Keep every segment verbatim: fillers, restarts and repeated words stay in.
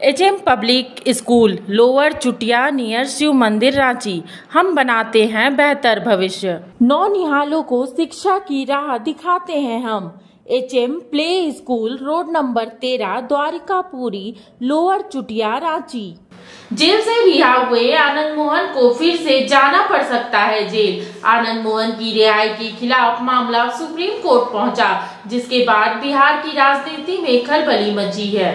H M public school lower Chutia near Shiv मंदिर रांची। हम बनाते हैं बेहतर भविष्य। नौनिहालों को शिक्षा की राह दिखाते हैं हम। H M play school road number तेरह द्वारिकापुरी लोअर चुटिया रांची। जेल से रिहा हुए आनंद मोहन को फिर से जाना पड़ सकता है जेल। आनंद मोहन की रिहाई के खिलाफ मामला सुप्रीम कोर्ट पहुंचा, जिसके बाद बिहार की राजनीति में खलबली मची है।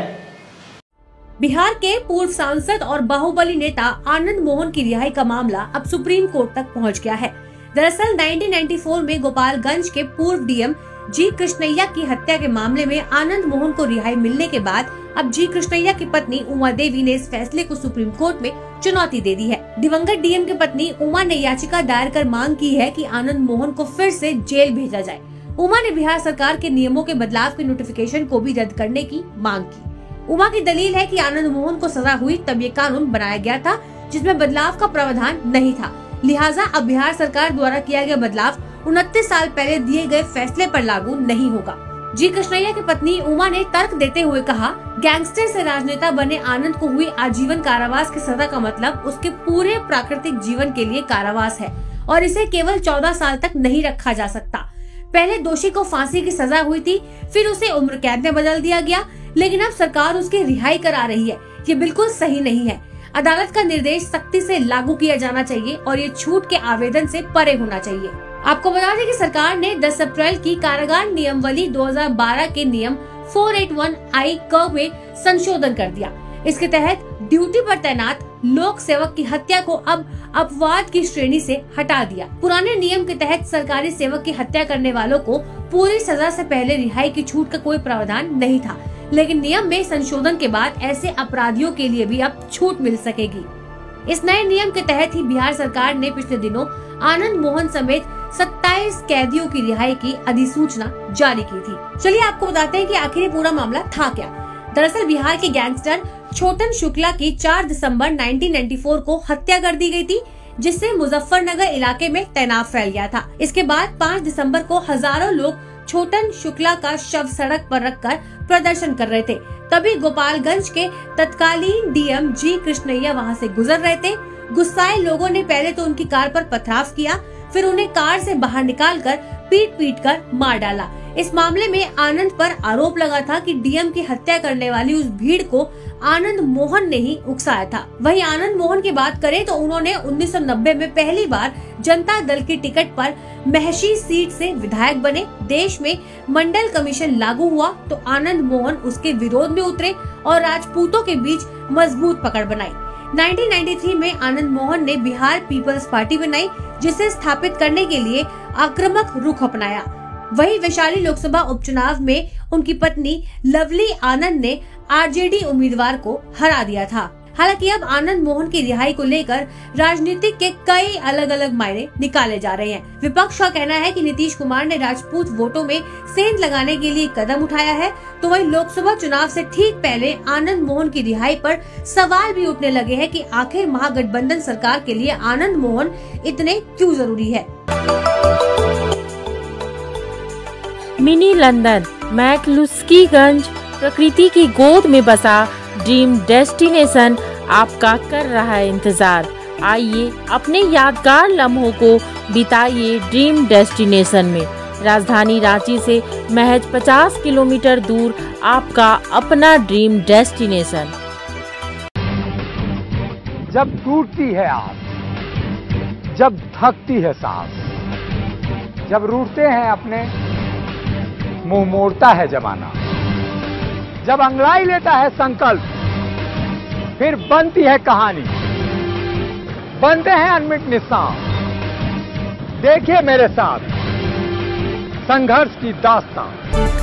बिहार के पूर्व सांसद और बाहुबली नेता आनंद मोहन की रिहाई का मामला अब सुप्रीम कोर्ट तक पहुंच गया है। दरअसल उन्नीस सौ चौरानवे में गोपालगंज के पूर्व डी एम जी कृष्णैया की हत्या के मामले में आनंद मोहन को रिहाई मिलने के बाद अब जी कृष्णैया की पत्नी उमा देवी ने इस फैसले को सुप्रीम कोर्ट में चुनौती दे दी है। दिवंगत डी एम की पत्नी उमा ने याचिका दायर कर मांग की है कि आनंद मोहन को फिर से जेल भेजा जाए। उमा ने बिहार सरकार के नियमों के बदलाव के नोटिफिकेशन को भी रद्द करने की मांग की। उमा की दलील है कि आनंद मोहन को सजा हुई तब ये कानून बनाया गया था जिसमें बदलाव का प्रावधान नहीं था, लिहाजा अब बिहार सरकार द्वारा किया गया बदलाव उनतीस साल पहले दिए गए फैसले पर लागू नहीं होगा। जी कृष्णैया की पत्नी उमा ने तर्क देते हुए कहा, गैंगस्टर से राजनेता बने आनंद को हुई आजीवन कारावास की सजा का मतलब उसके पूरे प्राकृतिक जीवन के लिए कारावास है और इसे केवल चौदह साल तक नहीं रखा जा सकता। पहले दोषी को फांसी की सजा हुई थी, फिर उसे उम्र कैद में बदल दिया गया, लेकिन अब सरकार उसकी रिहाई करा रही है। ये बिल्कुल सही नहीं है। अदालत का निर्देश सख्ती से लागू किया जाना चाहिए और ये छूट के आवेदन से परे होना चाहिए। आपको बता दें कि सरकार ने दस अप्रैल की कारागार नियमावली दो हज़ार बारह के नियम चार सौ इक्यासी आई क में संशोधन कर दिया। इसके तहत ड्यूटी पर तैनात लोक सेवक की हत्या को अब अपवाद की श्रेणी से हटा दिया। पुराने नियम के तहत सरकारी सेवक की हत्या करने वालों को पूरी सजा से पहले रिहाई की छूट का कोई प्रावधान नहीं था, लेकिन नियम में संशोधन के बाद ऐसे अपराधियों के लिए भी अब छूट मिल सकेगी। इस नए नियम के तहत ही बिहार सरकार ने पिछले दिनों आनंद मोहन समेत सत्ताईस कैदियों की रिहाई की अधिसूचना जारी की थी। चलिए आपको बताते हैं कि आखिर पूरा मामला था क्या। दरअसल बिहार के गैंगस्टर छोटन शुक्ला की चार दिसंबर उन्नीस सौ चौरानवे को हत्या कर दी गई थी, जिससे मुजफ्फरनगर इलाके में तनाव फैल गया था। इसके बाद पाँच दिसंबर को हजारों लोग छोटन शुक्ला का शव सड़क पर रखकर प्रदर्शन कर रहे थे। तभी गोपालगंज के तत्कालीन डी एम जी कृष्णैया वहां से गुजर रहे थे। गुस्साए लोगों ने पहले तो उनकी कार पर पथराव किया, फिर उन्हें कार से बाहर निकालकर पीट पीट कर मार डाला। इस मामले में आनंद पर आरोप लगा था कि डी एम की हत्या करने वाली उस भीड़ को आनंद मोहन ने ही उकसाया था। वहीं आनंद मोहन की बात करें तो उन्होंने उन्नीस सौ नब्बे में पहली बार जनता दल की टिकट पर महशी सीट से विधायक बने। देश में मंडल कमीशन लागू हुआ तो आनंद मोहन उसके विरोध में उतरे और राजपूतों के बीच मजबूत पकड़ बनाई। उन्नीस सौ तिरानवे में आनंद मोहन ने बिहार पीपल्स पार्टी बनाई, जिसे स्थापित करने के लिए आक्रामक रुख अपनाया। वही वैशाली लोकसभा उपचुनाव में उनकी पत्नी लवली आनंद ने आर जे डी उम्मीदवार को हरा दिया था। हालांकि अब आनंद मोहन की रिहाई को लेकर राजनीतिक के कई अलग अलग मायने निकाले जा रहे हैं। विपक्ष का कहना है कि नीतीश कुमार ने राजपूत वोटों में सेंध लगाने के लिए कदम उठाया है, तो वहीं लोकसभा चुनाव से ठीक पहले आनंद मोहन की रिहाई पर सवाल भी उठने लगे हैं कि आखिर महागठबंधन सरकार के लिए आनंद मोहन इतने क्यों जरूरी है। मिनी लंदन मैक्लुस्कीगंज प्रकृति की गोद में बसा ड्रीम डेस्टिनेशन आपका कर रहा है इंतजार। आइए अपने यादगार लम्हों को बिताइए ड्रीम डेस्टिनेशन में। राजधानी रांची से महज पचास किलोमीटर दूर आपका अपना ड्रीम डेस्टिनेशन। जब टूटती है आस, जब थकती है सांस, जब रूठते हैं अपने, मुंह मोड़ता है जमाना, जब अंगड़ाई लेता है संकल्प, फिर बनती है कहानी, बनते हैं अनमिट निशान। देखिए मेरे साथ संघर्ष की दास्तान।